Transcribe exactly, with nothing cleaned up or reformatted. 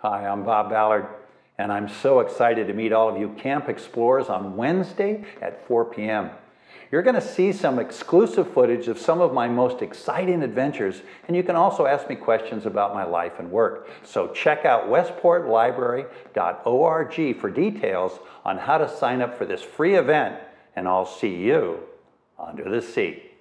Hi, I'm Bob Ballard, and I'm so excited to meet all of you camp explorers on Wednesday at four p m You're going to see some exclusive footage of some of my most exciting adventures, and you can also ask me questions about my life and work. So check out westport library dot org for details on how to sign up for this free event, and I'll see you under the sea.